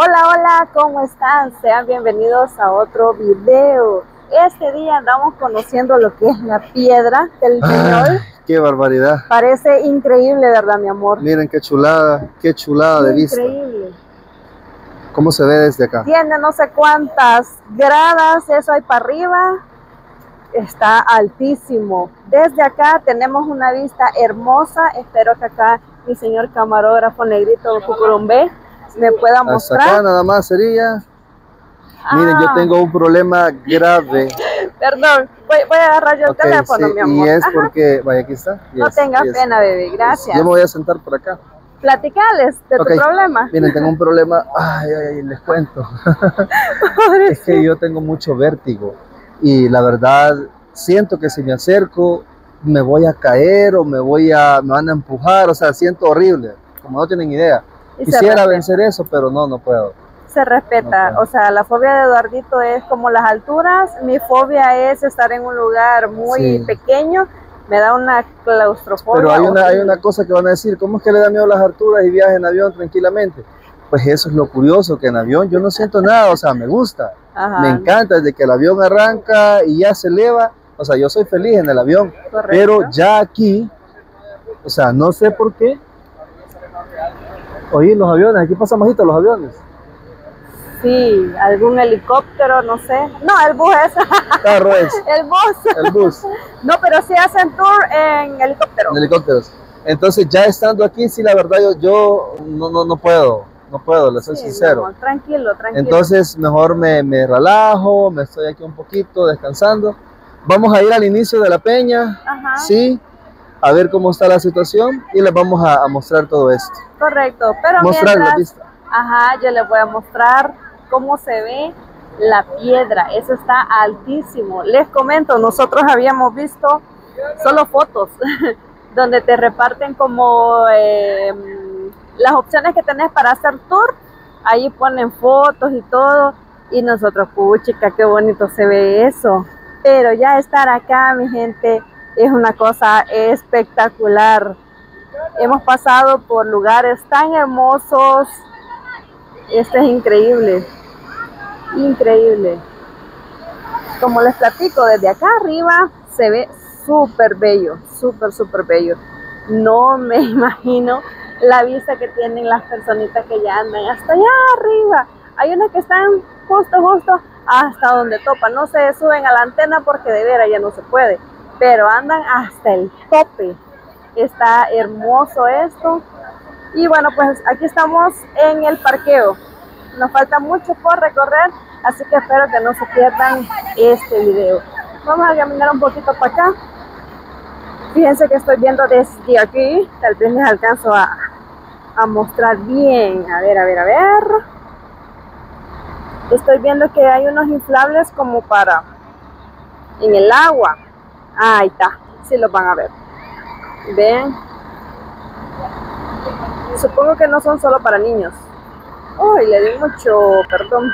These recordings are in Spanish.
Hola, hola, ¿cómo están? Sean bienvenidos a otro video. Este día andamos conociendo lo que es la piedra del Peñol. ¡Qué barbaridad! Parece increíble, ¿verdad, mi amor? Miren qué chulada de vista. Increíble. ¿Cómo se ve desde acá? Tiene no sé cuántas gradas, eso hay para arriba. Está altísimo. Desde acá tenemos una vista hermosa. Espero que acá mi señor camarógrafo negrito Cucurumbé me pueda mostrar. Hasta acá nada más sería. Miren, yo tengo un problema grave. Perdón, voy a agarrar yo el teléfono, sí, mi amor. Y es porque, vaya, aquí está. No tengas pena, bebé, gracias. Yo me voy a sentar por acá. Platicales de tu problema. Miren, tengo un problema. Ay, les cuento. Es que yo tengo mucho vértigo. Y la verdad, siento que si me acerco, me voy a caer o me van a empujar. O sea, siento horrible, como no tienen idea. Quisiera vencer eso, pero no puedo. Se respeta, o sea, la fobia de Eduardito es como las alturas, mi fobia es estar en un lugar muy pequeño, me da una claustrofobia. Pero hay una cosa que van a decir, ¿cómo es que le da miedo a las alturas y viaja en avión tranquilamente? Pues eso es lo curioso, que en avión yo no siento nada, o sea, me gusta, me encanta, desde que el avión arranca y ya se eleva, o sea, yo soy feliz en el avión. Correcto. Pero ya aquí, o sea, no sé por qué. Oye, los aviones, aquí pasan bajitos los aviones. Sí, algún helicóptero, no sé. No, el bus es. Carro es. El bus. El bus. No, pero sí hacen tour en helicóptero. En helicópteros. Entonces, ya estando aquí, sí, la verdad, yo no puedo, les soy sincero. No, tranquilo. Entonces, mejor me relajo, me estoy aquí un poquito descansando. Vamos a ir al inicio de la peña, sí, a ver cómo está la situación y les vamos a mostrar todo esto. Correcto, pero mostrar la pista. Yo les voy a mostrar cómo se ve la piedra. Eso está altísimo. Les comento, nosotros habíamos visto solo fotos donde te reparten como las opciones que tenés para hacer tour. Ahí ponen fotos y todo. Y nosotros, puchica, qué bonito se ve eso. Pero ya estar acá, mi gente, es una cosa espectacular. Hemos pasado por lugares tan hermosos. Esto es increíble. Increíble. Como les platico, desde acá arriba se ve súper bello, súper bello. No me imagino la vista que tienen las personitas que ya andan hasta allá arriba. Hay unas que están justo hasta donde topan. No se suben a la antena porque de veras ya no se puede, pero andan hasta el tope. Está hermoso esto. Y bueno, pues aquí estamos en el parqueo. Nos falta mucho por recorrer, así que espero que no se pierdan este video. Vamos a caminar un poquito para acá. Fíjense que estoy viendo desde aquí, tal vez les alcanzo a mostrar bien. A ver. Estoy viendo que hay unos inflables como para en el agua. Ahí está, sí los van a ver. Ven. Supongo que no son solo para niños. Uy, le di mucho, perdón.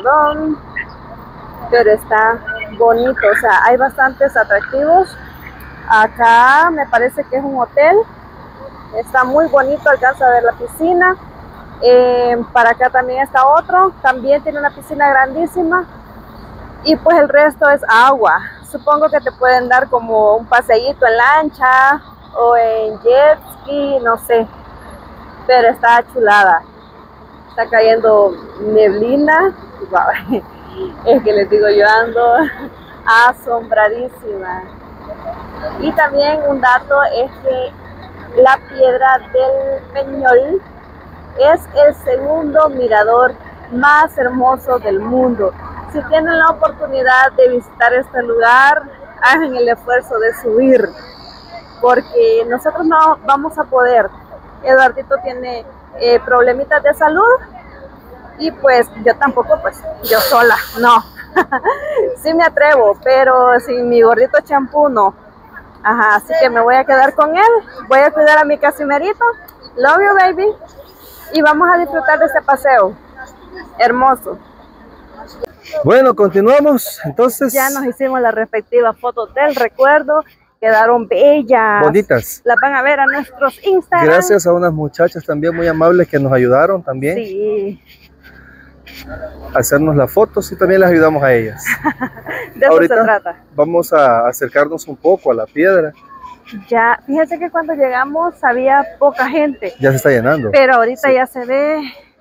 Pero está bonito, o sea, hay bastantes atractivos. Acá me parece que es un hotel. Está muy bonito, alcanza a ver la piscina. Para acá también está otro, también tiene una piscina grandísima. Y pues el resto es agua. Supongo que te pueden dar como un paseíto en lancha o en jet ski, no sé. Pero está chulada. Está cayendo neblina. Es que les digo, yo ando asombradísima. Y también un dato es que la piedra del Peñol es el segundo mirador más hermoso del mundo. Si tienen la oportunidad de visitar este lugar, hagan el esfuerzo de subir, porque nosotros no vamos a poder. Eduardito tiene problemitas de salud y pues yo tampoco, pues yo sola, no. Sí me atrevo, pero sin mi gordito champú no. Así que me voy a quedar con él, voy a cuidar a mi Casimerito. Love you, baby. Y vamos a disfrutar de este paseo hermoso. Bueno, continuamos. Entonces ya nos hicimos las respectivas fotos del recuerdo. Quedaron bellas. Bonitas. Las van a ver a nuestros Instagram. Gracias a unas muchachas también muy amables que nos ayudaron también. Sí. hacernos las fotos y también les ayudamos a ellas. De eso se trata. Vamos a acercarnos un poco a la piedra. Ya, fíjense que cuando llegamos había poca gente. Ya se está llenando. Pero ahorita ya se ve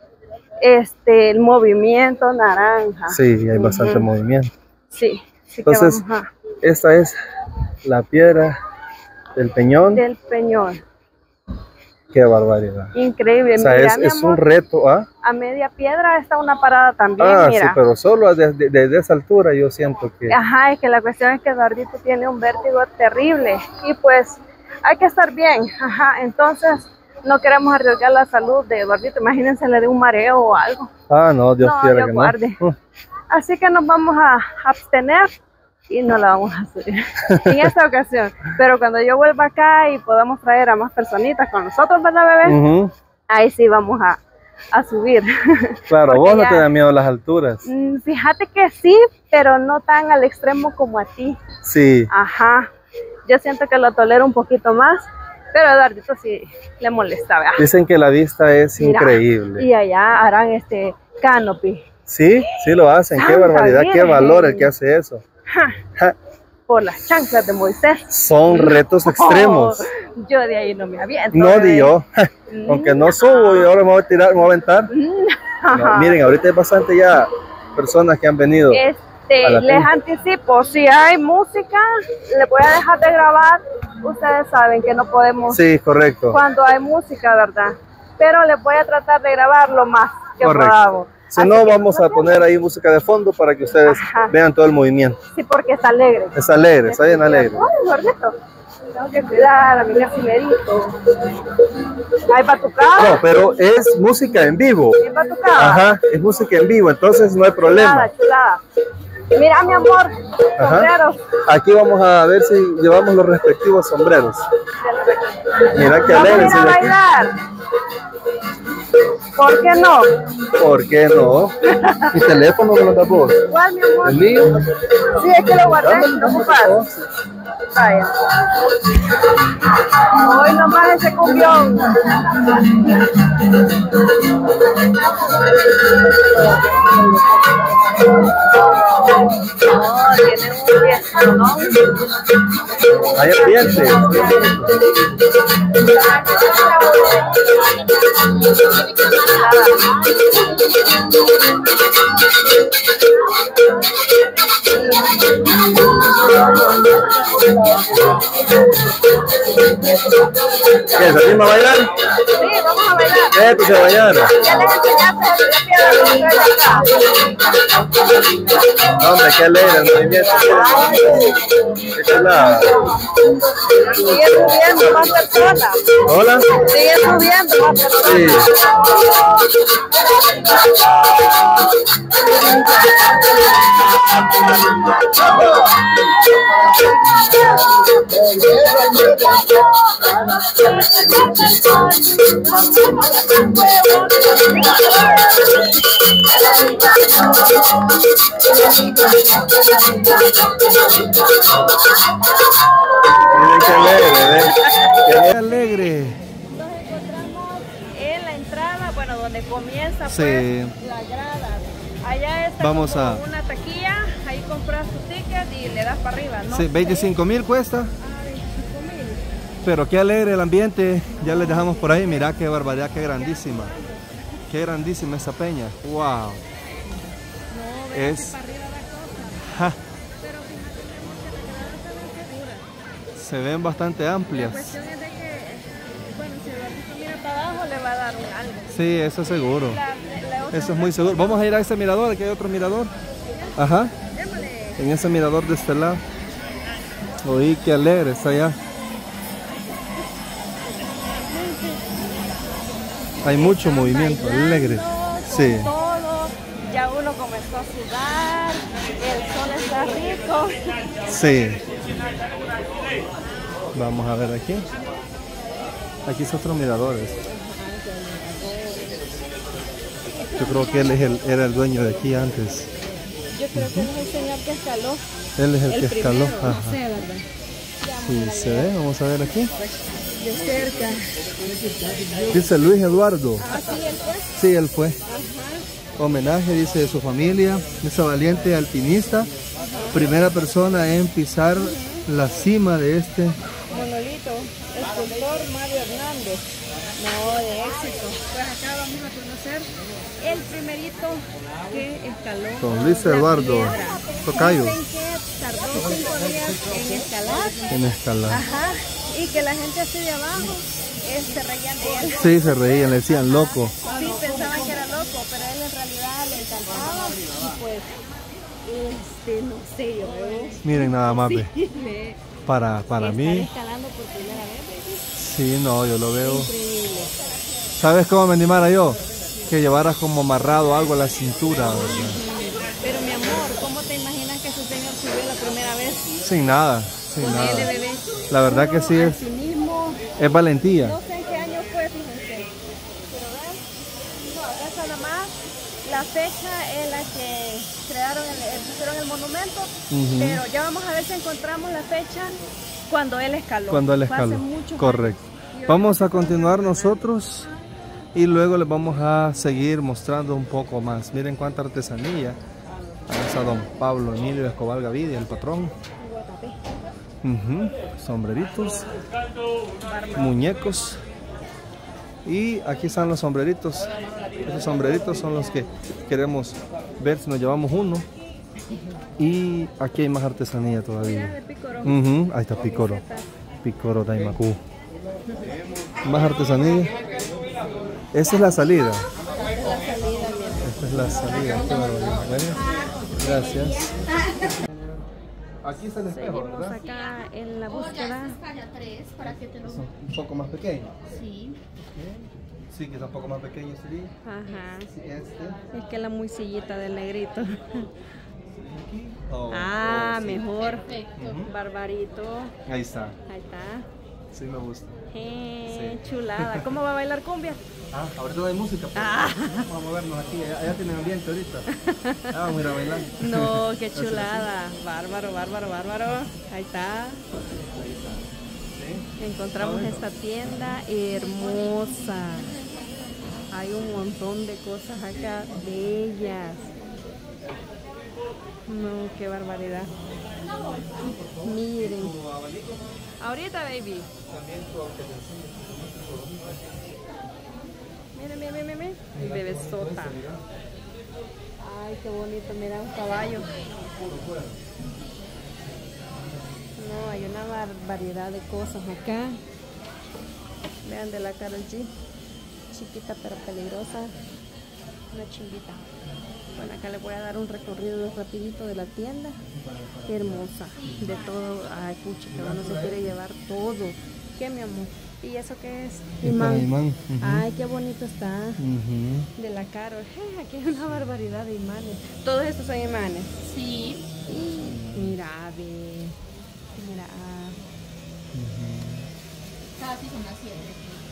el movimiento naranja. Sí, hay bastante movimiento. Sí, sí. Entonces, esta es la piedra del Peñón. Del Peñón. Qué barbaridad. Increíble. O sea, mira, es un reto. ¿Ah? A media piedra está una parada también, mira. Sí, pero solo desde esa altura yo siento que... Ajá, es que la cuestión es que Eduardito tiene un vértigo terrible y pues hay que estar bien. Ajá, entonces no queremos arriesgar la salud de Eduardito. Imagínense, le dé un mareo o algo. No, Dios quiera Dios que guarde. No. Así que nos vamos a abstener y no la vamos a subir en esta ocasión. Pero cuando yo vuelva acá y podamos traer a más personitas con nosotros, ¿verdad, bebé? Ahí sí vamos a subir. Claro, vos no te da miedo a las alturas. Fíjate que sí, pero no tan al extremo como a ti. Sí. Ajá. Yo siento que lo tolero un poquito más, pero a Eduardito sí le molesta, ¿verdad? Dicen que la vista es increíble. Y allá harán canopy. Sí, sí lo hacen. Qué barbaridad, qué valor el que hace eso. Por las chanclas de Moisés. Son retos extremos. Yo de ahí no me aviento. No, ni yo. Aunque no subo y ahora me voy a tirar, me voy a aventar. No, miren, ahorita hay bastante ya personas que han venido. Les anticipo, si hay música, les voy a dejar de grabar. Ustedes saben que no podemos. Sí, correcto. Cuando hay música, ¿verdad? Pero les voy a tratar de grabar lo más que podamos. Si no, vamos a poner ahí música de fondo para que ustedes vean todo el movimiento. Sí, porque está alegre. Es alegre, está bien alegre. Ay, gordito. Tengo que cuidar a mi casimerito. ¿Hay batucada? No, pero es música en vivo. ¿Es batucada? Ajá, es música en vivo, entonces no hay problema. Chulada. Mira, mi amor, sombreros. Aquí vamos a ver si llevamos los respectivos sombreros. Mira qué alegre. Vamos a ir a bailar. ¿Por qué no? ¿Por qué no? Mi teléfono me lo da vos. ¿Cuál, mi amor? ¿El mío? Sí, es que lo guardé, no ocupas. Vaya. Hoy nomás ese cumbión. Tiene un fiesta, ¿no? Hay ambiente. ¿Qué? ¿Salimos a bailar? Sí, vamos a bailar. Pues a bailar. Ya les enseñaste la piedra de acá. Hombre, qué alegre el movimiento. Qué chulada. Sigue subiendo más personas. ¿Hola? Sigue subiendo más personas. Sí. Miren qué alegre, ¿ves? Qué alegre. Nos encontramos en la entrada, bueno, donde comienza Sí. pues, la grada. Allá está Vamos a una taquilla, ahí compras tu ticket y le das para arriba, ¿no? Sí, 25,000 cuesta. 25,000. Pero qué alegre el ambiente. Ya les dejamos por ahí. Mira qué barbaridad, qué grandísima. Qué grandísima esa peña. Wow. No, Es... para arriba la cosa. Ja. Pero fíjate que la grada está bien segura. Se ven bastante La amplias. cuestión es de que, bueno, si Eduardito mira para abajo le va a dar un algo. Sí, eso es seguro. La otra Eso es muy seguro. Vamos a ir a ese mirador, aquí hay otro mirador. Ajá. démosle. En ese mirador de este lado. Oí, qué alegre está allá. Hay mucho movimiento, alegre. Sí. Todo, ya uno comenzó a sudar, el sol está rico. Sí. Vamos a ver aquí. Aquí es otro mirador. Yo creo que él era el dueño de aquí antes. Yo creo que es el señor que escaló. Él es el que escaló. Primero, Ajá. no sé, ¿verdad? Sí, se ve, vamos a ver aquí. De cerca. Dice Luis Eduardo. Ah, sí, él fue. Sí, él fue. Ajá. homenaje, dice, de su familia, esa valiente alpinista, primera persona en pisar la cima de este monolito, escultor Mario Hernández, no, de éxito. Pues acá vamos a conocer el primerito que escaló Don Luis Eduardo Tocayo. Dicen que tardó 5 días en escalar. En escalar. Ajá, y que la gente así de abajo se reían de él. Sí, se reían, le decían loco. Sí, pensaban que era loco, pero él en realidad le encantaba y pues, no sé, yo veo. Miren nada más, Sí, para mí. Escalando por primera vez, baby. Sí, no, yo lo veo. Increíble. ¿Sabes cómo me animara yo? Que llevaras como amarrado algo a la cintura, ¿verdad? Pero mi amor, ¿cómo te imaginas que su señor subió la primera vez? Sin nada, sin Con nada. él, bebé. La verdad que sí es. Sí mismo, Es valentía. no sé en qué año fue, fíjense. Pero vean, no, acá está nada más la fecha en la que pusieron el monumento. Pero ya vamos a ver si encontramos la fecha cuando él escaló. Cuando él Fue hace escaló. muchos Correcto. años. Vamos a continuar nosotros y luego les vamos a seguir mostrando un poco más. Miren cuánta artesanía. Vamos a don Pablo Emilio Escobar Gavidia, el patrón. Sombreritos, muñecos. Y aquí están los sombreritos. Esos sombreritos son los que queremos ver si nos llevamos uno. Y aquí hay más artesanía todavía. Ahí está Picoro. Picoro Daimaku. Más artesanía. Esa es la salida. Esta es la salida. Qué barbaridad. Gracias. Aquí está el espejo, Seguimos ¿verdad? acá en la búsqueda. Son un poco más pequeños. Sí. Sí, que son un poco más pequeños sería. Ajá. Sí, este. Es que la muy sillita del negrito. Aquí. Sí. Mejor. Perfecto. Barbarito. Ahí está. Ahí está. Sí, me gusta. Chulada. ¿Cómo va a bailar cumbia? Ahorita no hay música. Pues. Vamos a movernos aquí. Allá tienen ambiente ahorita. Vamos a ir a bailar. No, qué chulada. Bárbaro, bárbaro, bárbaro. Ahí está. Encontramos esta tienda hermosa. Hay un montón de cosas acá bellas. No, qué barbaridad. Miren. Ahorita, baby. Miren, miren, miren, miren. Bebesota. Ay, qué bonito. Mira, un caballo. No, hay una variedad de cosas acá. Vean de la Karol G. Chiquita pero peligrosa. Una chimbita. Bueno, acá les voy a dar un recorrido rapidito de la tienda. Qué hermosa. De todo. Ay, pucha, que uno se quiere llevar todo. ¿Qué, mi amor? ¿Y eso qué es? Imán. Ay, qué bonito está. De la Karol. Aquí hay una barbaridad de imanes. Todos estos son imanes. Sí. Y mira, ve. Mira. Casi son las 7.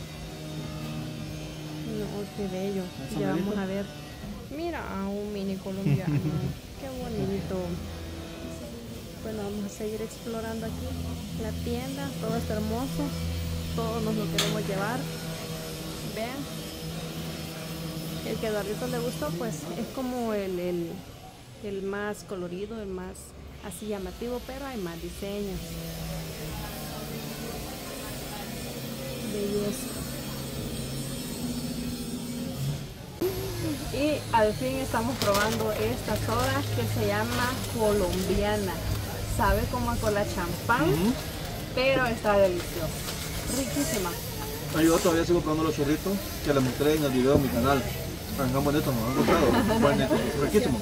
No, qué bello. Ya vamos a ver. Mira, un mini colombiano. Qué bonito. Bueno, vamos a seguir explorando aquí la tienda. Todo está hermoso. Todos nos lo queremos llevar. Vean. El que a Eduardito le gustó, pues es como el más colorido, el más así llamativo, pero hay más diseños. Belleza. Y al fin estamos probando esta soda que se llama colombiana. Sabe como a cola champán, pero está deliciosa. Riquísima. Yo todavía sigo probando los churritos que les mostré en el video de mi canal. Están bonitos, nos han gustado. Bonitos, riquísimos.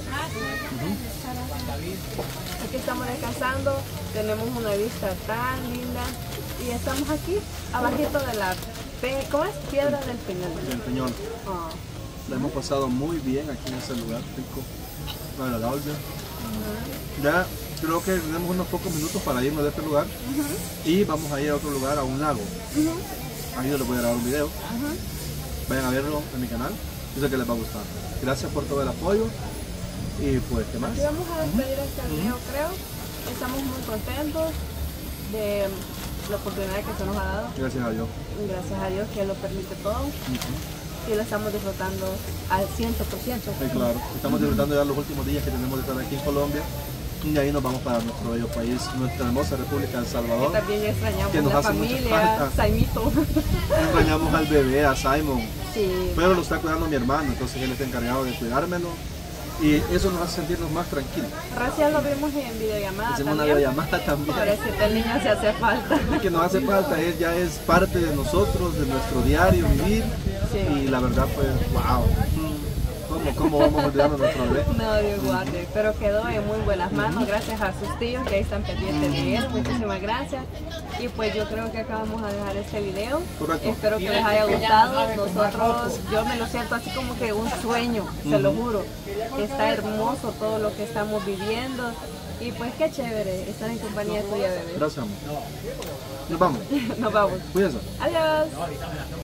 Aquí estamos descansando, tenemos una vista tan linda y estamos aquí abajito de la ¿cómo es? Piedra del Peñón. El Peñón. La hemos pasado muy bien aquí en ese lugar rico, agradable. Ya creo que tenemos unos pocos minutos para irnos de este lugar y vamos a ir a otro lugar, a un lago. Ahí les voy a grabar un video. Vayan a verlo en mi canal, yo sé que les va a gustar. Gracias por todo el apoyo y pues, ¿qué más? Y vamos a despedir este video, creo. Estamos muy contentos de la oportunidad que se nos ha dado. Gracias a Dios. Gracias a Dios que lo permite todo. y lo estamos disfrutando al 100%. Sí, claro, estamos disfrutando ya los últimos días que tenemos de estar aquí en Colombia. Y ahí nos vamos para nuestro bello país, nuestra hermosa República de El Salvador. Que también extrañamos que nos la hace mucha familia, falta. Saimito. Extrañamos al bebé, a Simon. Sí. Pero lo está cuidando mi hermano, entonces él está encargado de cuidármelo. Y eso nos hace sentirnos más tranquilos. Recién lo vimos en videollamada. Hacemos una también. videollamada también. Pobrecito, el niño se hace falta. Que nos hace falta, él ya es parte de nosotros, de nuestro diario vivir. Sí. Y la verdad pues, wow. ¿Cómo vamos a olvidar a nuestro bebé? No, Dios guarde, pero quedó en muy buenas manos gracias a sus tíos que ahí están pendientes de él. Muchísimas gracias. Y pues yo creo que acá vamos a dejar este video. Correcto. Espero que les haya gustado. Nosotros, yo me lo siento así como que un sueño, se lo juro. Está hermoso todo lo que estamos viviendo. Y pues qué chévere estar en compañía tuya, bebé. Gracias, amor. Nos vamos. Nos vamos. Cuídense. Adiós.